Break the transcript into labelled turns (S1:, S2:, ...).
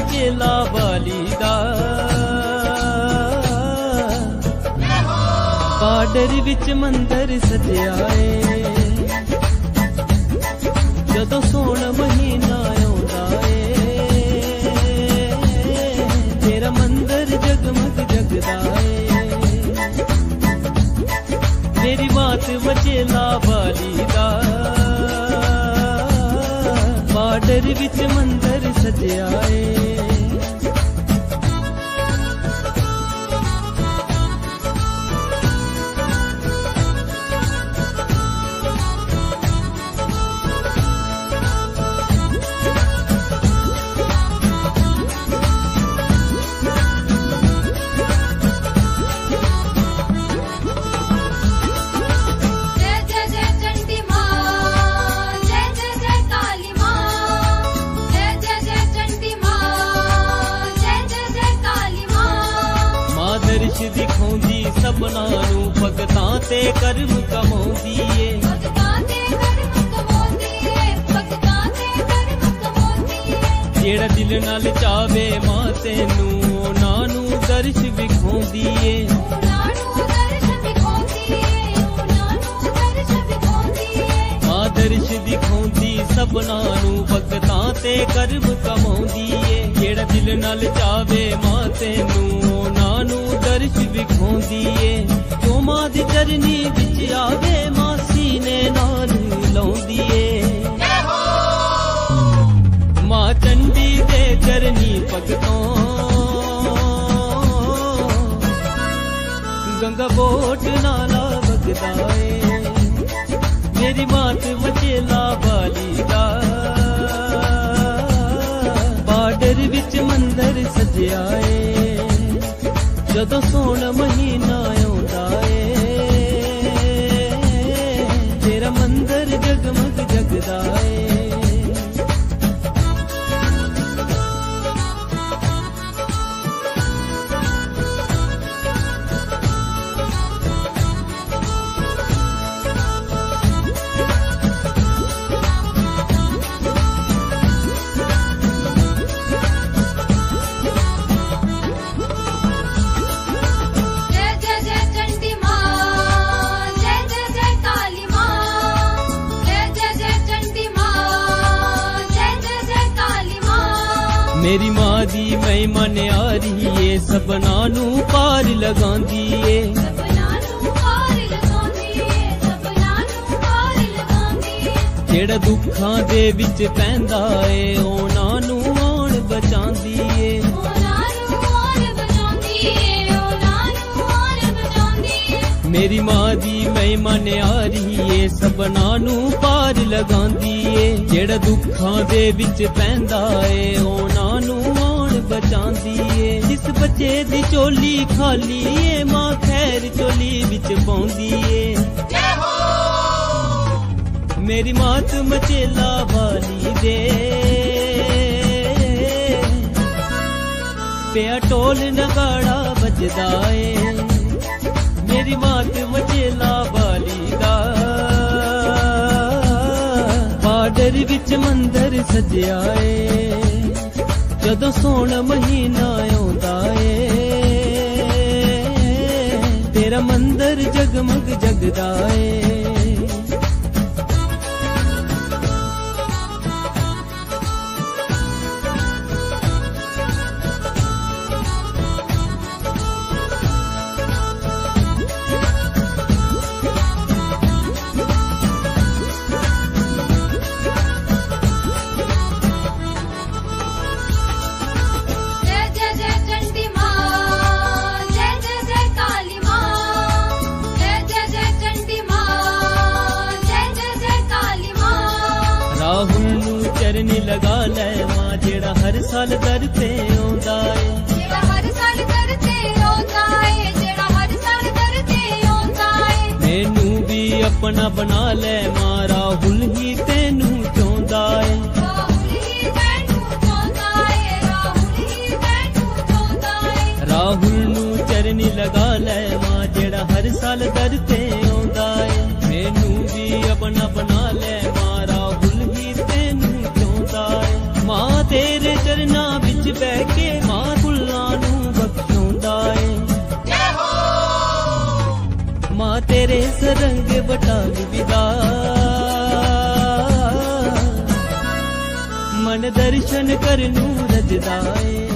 S1: मचेला वाली दा बार्डर विच मंदिर सजया है जदों सोण महीना आउंदा है तेरा मंदिर जगमग जगदा है मेरी बात मचेला वाली दा बार्डर विच मंदिर सजया है दिखाउंदी सबना नू भगतां ते कर्म कमाउंदी ए जेड़ा दिल नाल चावे मां तेनू उन्हां नू दर्श विखाउंदी ए मां दर्श दिखाउंदी सबना नू भगतां ते कर्म कमाउंदी ए जेड़ा दिल नाल चावे मां तेनू उन्हां नू दर्श विखाउंदी ए जो मां दी चरनी विच आवे मां सीने नाल लाउंदी ए मां चंडी दे चरनी भगतों गंगा बोट नाला वगदा ए मेरी बात मचेला वाली दा बार्डर विच मंदिर सजया है जदों सोण महीना आउंदा है तेरा मंदिर जगमग जगदा है मेरी मां दी महिमा न्यारी है सबना नू पार लगांदी है जेड़ा दुखां दे विच पैंदा है उन्हां नू आउण बचांदी है मेरी मां दी महिमा न्यारी है सबना नू पार लगांदी है जेड़ा दुखां दे विच पैंदा है उन्हां नू आउण बचांदी है जिस बच्चे दी चोली खाली है मां खैर चोली विच पाउंदी है मेरी मात मचेला वाली दे पिया टोल नगाड़ा बजदा है मेरी मात मचेला वाली दा बार्डर विच मंदिर सजया है जदों सोण महीना आउंदा है तेरा मंदिर जगमग जगदा है चरनी लगा ले मां जेड़ा हर साल दर ते आउंदा है मैनू भी अपना बना ले मां राहुल ही तेनू चाहुंदा है राहुल नू चरनी लगा ले मां जेड़ा हर साल दर ते आउंदा है मैनू भी अपना बना ले मां राहुल ही तेनू चाहुंदा है मां तेरे चरना विच बैठ रंग बटाली विदा मन दर्शन करनू रजदा ए